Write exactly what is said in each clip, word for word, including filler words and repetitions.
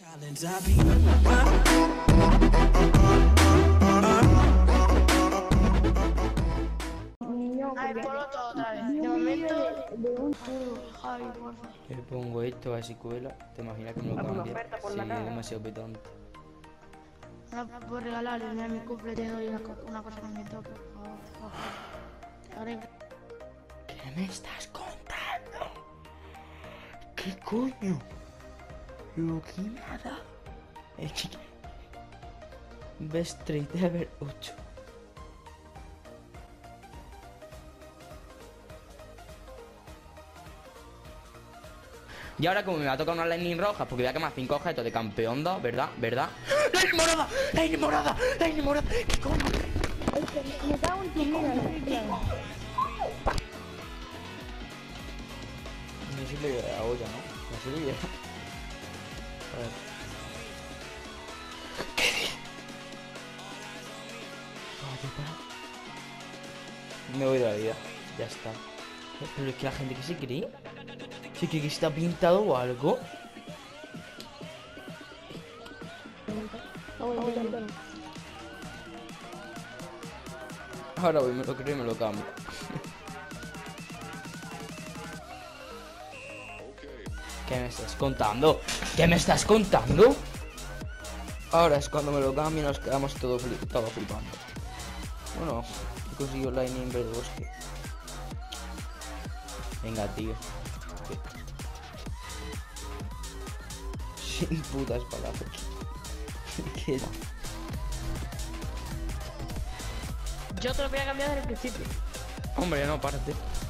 Ay, ponlo todo otra vez. De momento, de un puro Javi, porfa. Le pongo esto a ver si cuela. ¿Te imaginas que me lo cambia? Sí, es demasiado petante. Ahora puedo regalarle, mira mi cumple, te doy una, co- una cosa que me toca. Oh, oh. Ahora, ¿Qué me estás contando? ¿Qué coño? Lo que nada. Es que... Best trade ever ocho. Y ahora como me va a tocar una lightning roja, porque voy a quemar cinco objetos de campeón dos, ¿verdad? ¿Verdad? ¡Lightning morada! ¡Lightning morada! ¡Lightning morada! ¿Qué coño? me cago en tu vida, Me sirve la olla, ¿no? Me sirve ya. A ver. ¿Qué dices? Vaya, para. Me voy de la vida. Ya está. Pero es que la gente que se cree. ¿Se cree que está pintado o algo? Ahora voy, me lo creo y me lo cambio. ¿Qué me estás contando? ¿Qué me estás contando? Ahora es cuando me lo cambio y nos quedamos todos fli todo flipando. Bueno, he conseguido Lightning verde bosque. Venga, tío. Sin putas palabras. ¿Qué? Yo te lo voy a cambiar desde el principio. Hombre, no, párate.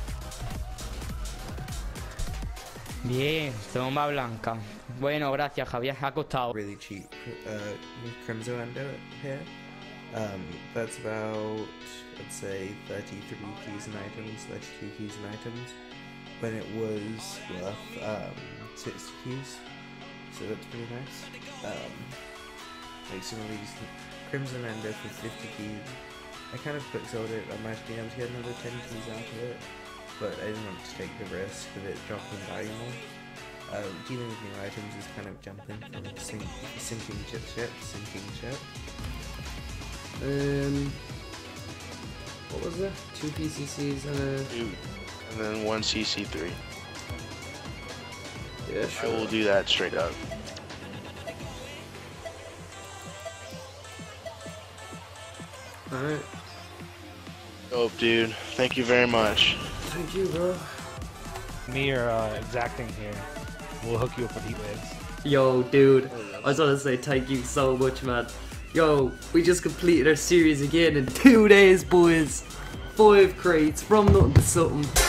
Bien, bomba blanca. Bueno, gracias, Javier. Ha costado. Really cheap uh, with Crimson Ender here. Um, that's about, I'd say, thirty-three keys and items, thirty-two keys and items, when it was worth um, sixty keys. So that's pretty nice. Um, like some of these Crimson Ender for fifty keys. I kind of quick sold it. I might be able to get another ten keys out of it, but I didn't want to take the risk of it dropping value more. Um, dealing with new items is kind of jumping from sink, sinking ship ship, sinking ship. Um, what was it? Two P C Cs and a... Two, and then one C C three. Yeah, I sure. will do that straight up. Alright. Dope, dude. Thank you very much. Thank you, bro. Me or uh, exacting here. We'll hook you up with heat waves. Yo, dude. I just want to say thank you so much, man. Yo, we just completed our series again in two days, boys. Five crates from nothing to something.